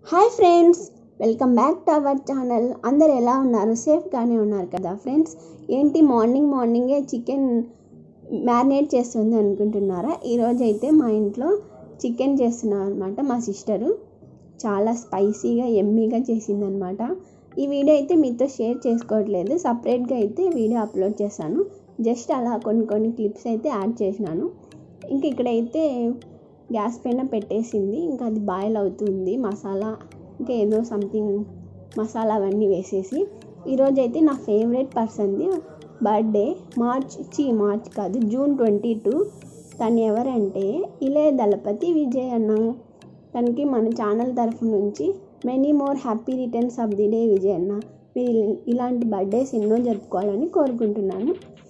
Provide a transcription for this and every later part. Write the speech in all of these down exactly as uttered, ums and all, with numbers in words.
Hi friends, welcome back to our channel. అందరు ఎలా ఉన్నారు? సేఫ్గానే ఉన్నారు కదా ఫ్రెండ్స్? ఏంటి మార్నింగ్ మార్నింగే చికెన్ మ్యారినేట్ చేస్తుంది అనుకుంటున్నారా? ఈరోజు అయితే మా ఇంట్లో చికెన్ చేస్తున్నారు అనమాట. మా సిస్టరు చాలా స్పైసీగా ఎమ్మీగా చేసిందనమాట. ఈ వీడియో అయితే మీతో షేర్ చేసుకోవట్లేదు, సపరేట్గా అయితే వీడియో అప్లోడ్ చేశాను. జస్ట్ అలా కొన్ని కొన్ని క్లిప్స్ అయితే యాడ్ చేసినాను. ఇంక ఇక్కడైతే గ్యాస్ పైన పెట్టేసింది, ఇంకా అది బాయిల్ అవుతుంది. మసాలా ఇంకా ఏదో సంథింగ్ మసాలా అవన్నీ వేసేసి. ఈరోజు అయితే నా ఫేవరెట్ పర్సన్ది బర్త్డే. మార్చ్ చీ మార్చ్ కాదు జూన్ ట్వంటీ టూ. తను ఎవరంటే ఇళయ దళపతి విజయ్ అన్న. తనకి మన ఛానల్ తరఫు నుంచి many more happy returns of the day Vijay అన్న. మీరు ఇలాంటి బర్త్డేస్ ఎన్నో జరుపుకోవాలని కోరుకుంటున్నాను.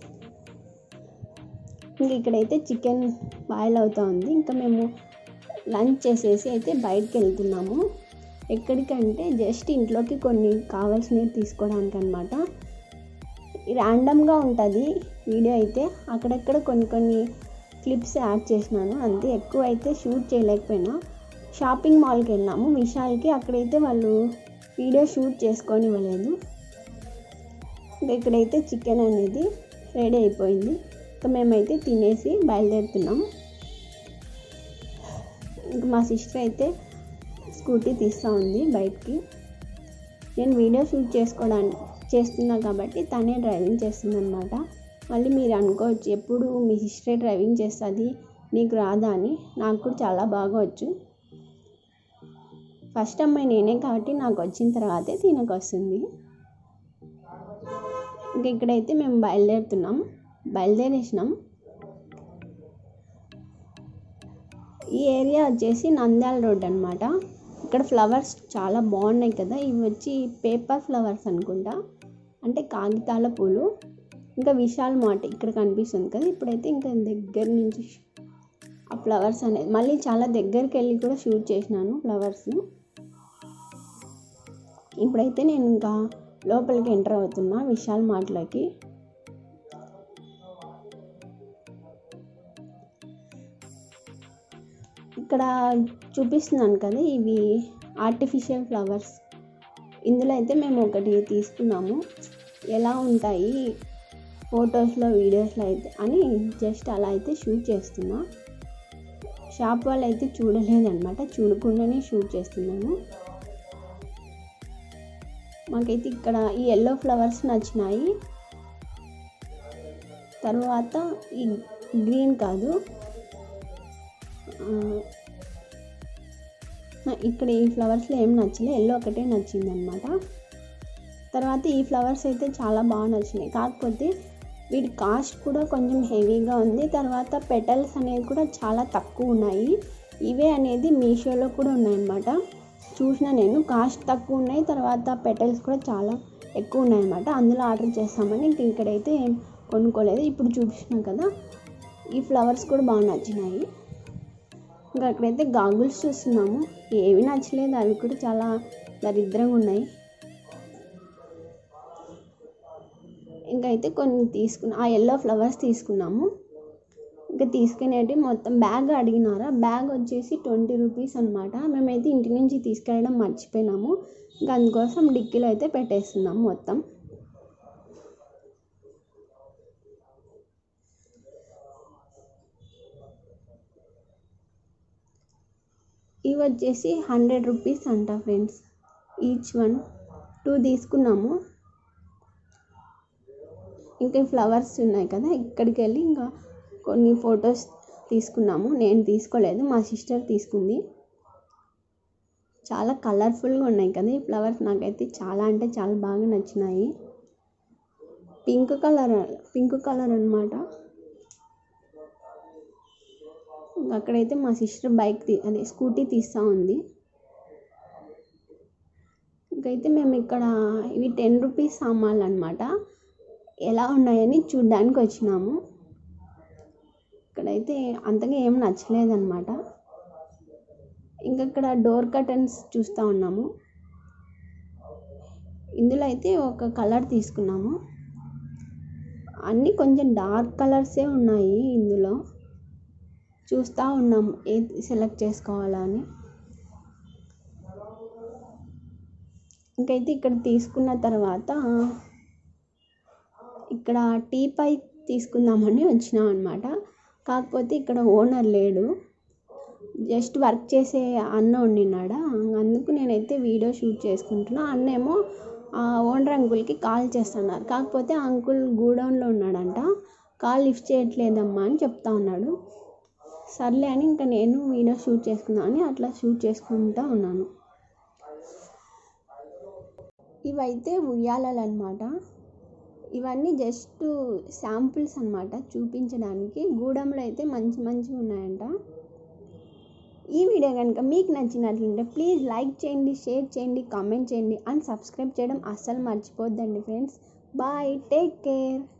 ఇంక ఇక్కడైతే చికెన్ బాయిల్ అవుతూ ఉంది. ఇంకా మేము లంచ్ చేసేసి అయితే బయటకు వెళ్తున్నాము. ఎక్కడికంటే జస్ట్ ఇంట్లోకి కొన్ని కావాల్సినవి తీసుకోవడానికి అనమాట. ర్యాండమ్గా ఉంటుంది వీడియో అయితే. అక్కడక్కడ కొన్ని కొన్ని క్లిప్స్ యాడ్ చేసినాను అంతే, ఎక్కువ అయితే షూట్ చేయలేకపోయినా. షాపింగ్ మాల్కి వెళ్ళాము విశాల్కి. అక్కడైతే వాళ్ళు వీడియో షూట్ చేసుకొని ఇవ్వలేదు. ఇంకా ఇక్కడైతే చికెన్ అనేది రెడీ అయిపోయింది. ఇంకా మేమైతే తినేసి బయలుదేరుతున్నాం. ఇంకా మా సిస్టర్ అయితే స్కూటీ తీస్తూ ఉంది బయటికి. నేను వీడియో షూట్ చేసుకోవడానికి చేస్తున్నా కాబట్టి తనే డ్రైవింగ్ చేస్తుంది అనమాట. మళ్ళీ మీరు అనుకోవచ్చు, ఎప్పుడు మీ సిస్టరే డ్రైవింగ్ చేస్తుంది, నీకు రాదా అని. నాకు కూడా చాలా బాగా వచ్చు. ఫస్ట్ అమ్మాయి నేనే కాబట్టి నాకు వచ్చిన తర్వాతే తినకు వస్తుంది. ఇంకా ఇక్కడైతే మేము బయలుదేరుతున్నాం బయలుదేరేసినాం ఈ ఏరియా వచ్చేసి నంద్యాల రోడ్ అనమాట. ఇక్కడ ఫ్లవర్స్ చాలా బాగున్నాయి కదా. ఇవి వచ్చి పేపర్ ఫ్లవర్స్ అనుకుంటా, అంటే కాగితాల పూలు. ఇంకా విశాల్ మార్ట్ ఇక్కడ కనిపిస్తుంది కదా. ఇప్పుడైతే ఇంకా దగ్గర నుంచి ఆ ఫ్లవర్స్ అనేది మళ్ళీ చాలా దగ్గరికి వెళ్ళి కూడా షూట్ చేసినాను ఫ్లవర్స్. ఇప్పుడైతే నేను ఇంకా లోపలికి ఎంటర్ అవుతున్నా విశాల్ మార్ట్లోకి. ఇక్కడ చూపిస్తున్నాను కదా, ఇవి ఆర్టిఫిషియల్ ఫ్లవర్స్. ఇందులో అయితే మేము ఒకటి తీసుకున్నాము. ఎలా ఉంటాయి ఫొటోస్లో వీడియోస్లో అయితే అని జస్ట్ అలా అయితే షూట్ చేస్తున్నా. షాప్ వాళ్ళు అయితే చూడలేదన్నమాట, చూడకుండానే షూట్ చేస్తున్నాను. మాకైతే ఇక్కడ ఈ ఎల్లో ఫ్లవర్స్ నచ్చినాయి. తర్వాత ఈ గ్రీన్ కాదు, ఇక్కడ ఈ ఫ్లవర్స్లో ఏం నచ్చలే, ఎల్లో ఒకటే నచ్చింది అనమాట. తర్వాత ఈ ఫ్లవర్స్ అయితే చాలా బాగా నచ్చినాయి. కాకపోతే వీటి కాస్ట్ కూడా కొంచెం హెవీగా ఉంది. తర్వాత పెటల్స్ అనేవి కూడా చాలా తక్కువ ఉన్నాయి. ఇవే అనేది మీషోలో కూడా ఉన్నాయన్నమాట. చూసిన నేను కాస్ట్ తక్కువ ఉన్నాయి, తర్వాత పెటల్స్ కూడా చాలా ఎక్కువ ఉన్నాయన్నమాట. అందులో ఆర్డర్ చేస్తామని ఇంక ఇక్కడైతే కొనుక్కోలేదు. ఇప్పుడు చూపించినాం కదా, ఈ ఫ్లవర్స్ కూడా బాగా నచ్చినాయి. ఇంకా అక్కడైతే గాగుల్స్ చూస్తున్నాము, ఏవి నచ్చలేదు, అవి కూడా చాలా దరిద్రంగా ఉన్నాయి. ఇంకా అయితే కొన్ని తీసుకున్నా, ఆ ఎల్లో ఫ్లవర్స్ తీసుకున్నాము. ఇంకా తీసుకునేటి మొత్తం బ్యాగ్ అడిగినారా, బ్యాగ్ వచ్చేసి ట్వంటీ రూపీస్ అనమాట. మేమైతే ఇంటి నుంచి తీసుకెళ్ళడం మర్చిపోయినాము. ఇంకా అందుకోసం డిక్కీలో అయితే పెట్టేస్తున్నాము మొత్తం. ఇవి వచ్చేసి హండ్రెడ్ రూపీస్ అంట ఫ్రెండ్స్, ఈచ్ వన్. టూ తీసుకున్నాము. ఇంకా ఫ్లవర్స్ ఉన్నాయి కదా, ఇక్కడికి వెళ్ళి ఇంకా కొన్ని ఫొటోస్ తీసుకున్నాము. నేను తీసుకోలేదు, మా సిస్టర్ తీసుకుంది. చాలా కలర్ఫుల్గా ఉన్నాయి కదా ఈ ఫ్లవర్స్. నాకైతే చాలా అంటే చాలా బాగా నచ్చినాయి. పింక్ కలర్ పింక్ కలర్ అనమాట. అక్కడైతే మా సిస్టర్ బైక్ తీ అదే స్కూటీ తీస్తూ ఉంది. ఇంకైతే మేము ఇక్కడ ఇవి టెన్ రూపీస్ సామాన్లు అనమాట. ఎలా ఉన్నాయని చూడ్డానికి వచ్చినాము. ఇక్కడైతే అంతగా ఏం నచ్చలేదన్నమాట. ఇంకా ఇక్కడ డోర్ కర్టన్స్ చూస్తూ ఉన్నాము. ఇందులో అయితే ఒక కలర్ తీసుకున్నాము. అన్నీ కొంచెం డార్క్ కలర్సే ఉన్నాయి. ఇందులో చూస్తూ ఉన్నాము ఏది సెలెక్ట్ చేసుకోవాలని. ఇంకైతే ఇక్కడ తీసుకున్న తర్వాత ఇక్కడ టీ పై తీసుకుందామని వచ్చినాం అనమాట. కాకపోతే ఇక్కడ ఓనర్ లేడు, జస్ట్ వర్క్ చేసే అన్న ఉండినాడా, అందుకు నేనైతే వీడియో షూట్ చేసుకుంటున్నా. అన్నేమో ఆ ఓనర్ అంకుల్కి కాల్ చేస్తున్నారు. కాకపోతే ఆ అంకుల్ గూడౌన్లో ఉన్నాడంట, కాల్ లిఫ్ట్ చేయట్లేదమ్మా అని చెప్తా ఉన్నాడు. సర్లే అని ఇంకా నేను వీడియో షూట్ చేసుకుందామని అట్లా షూట్ చేసుకుంటూ ఉన్నాను. ఇవైతే ఉయ్యాలలు అనమాట. ఇవన్నీ జస్ట్ శాంపుల్స్ అనమాట, చూపించడానికి. గూడెంలో అయితే మంచి మంచిగా ఉన్నాయంట. ఈ వీడియో కనుక మీకు నచ్చినట్లుంటే ప్లీజ్ లైక్ చేయండి, షేర్ చేయండి, కామెంట్ చేయండి అండ్ సబ్స్క్రైబ్ చేయడం అస్సలు మర్చిపోద్దండి ఫ్రెండ్స్. Bye, take care.